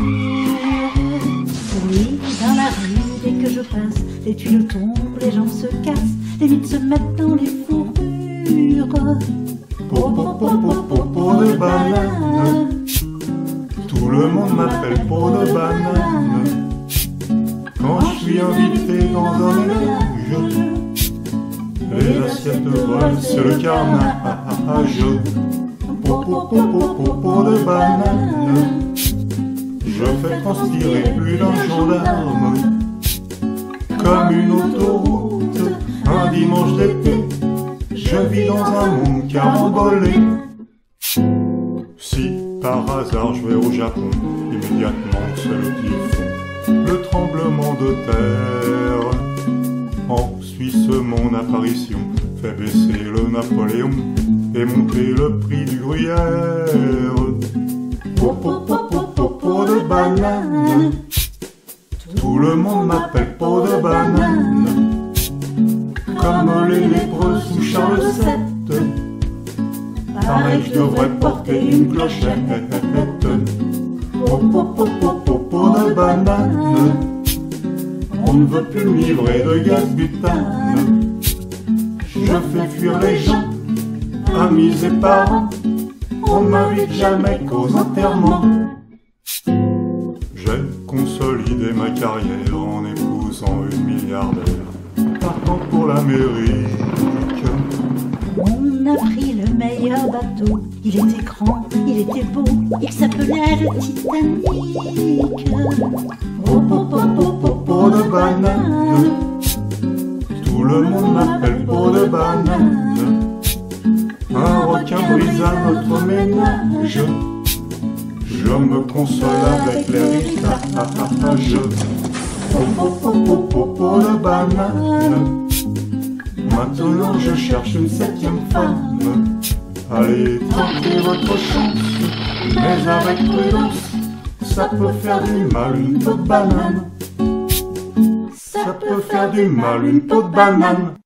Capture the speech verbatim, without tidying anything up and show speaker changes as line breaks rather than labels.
Oui, dans la rue, dès que je passe, les tuiles tombent, les gens se cassent, les mythes se mettent dans les fourrures.
Po, po, po, po, po, po de banane. Tout le monde m'appelle peau de banane. Quand je suis invité dans un ménage, les assiettes volent, c'est le carnage. Po, po, po, po, po, po de banane. Je fais transpirer plus d'un gendarme. Comme une autoroute, un dimanche d'été, je vis dans un monde carambolé. Si par hasard je vais au Japon, immédiatement c'est le typhon, le tremblement de terre. En Suisse mon apparition fait baisser le Napoléon et monter le prix du gruyère. Po, po, po, po, po, po de banane. Tout le monde m'appelle peau de banane. Comme les lépreux sous Charles sept, pareil je devrais porter une clochette. Po, po, po, po, po, po de banane. On ne veut plus me livrer de gaz butane. Je fais fuir les gens, amis et parents. On ne m'invite jamais qu'aux enterrements. J'ai consolidé ma carrière en épousant une milliardaire, partant pour l'Amérique.
On a pris le meilleur bateau, il était grand, il était beau, il s'appelait le Titanic.
Po, po, po, po, po, po de banane. Tout le monde m'appelle peau de banane. Un requin brisa notre ménage. Je me console avec l'héritage. Po, po, po, po, po, po de banane. Maintenant je cherche une septième femme. Allez, tentez votre chance, mais avec prudence. Ça peut faire du mal une peau de banane. Ça peut faire du mal une peau de banane.